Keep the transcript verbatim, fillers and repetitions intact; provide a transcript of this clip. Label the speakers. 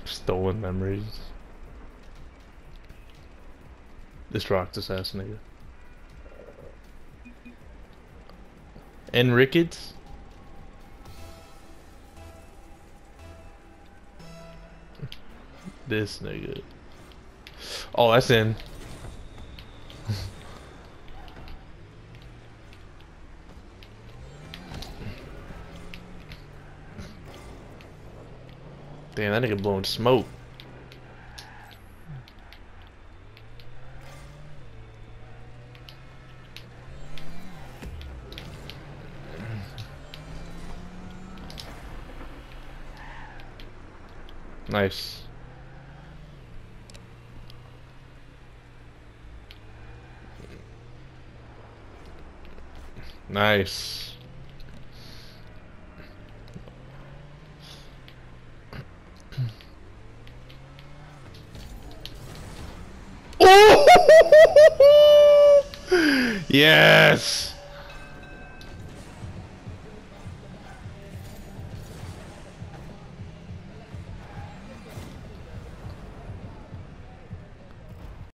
Speaker 1: Stolen memories. This rock's assassinated. And Ricketts? This nigga. Oh, that's in. Damn, that nigga blowing smoke. Nice. Nice. Yes.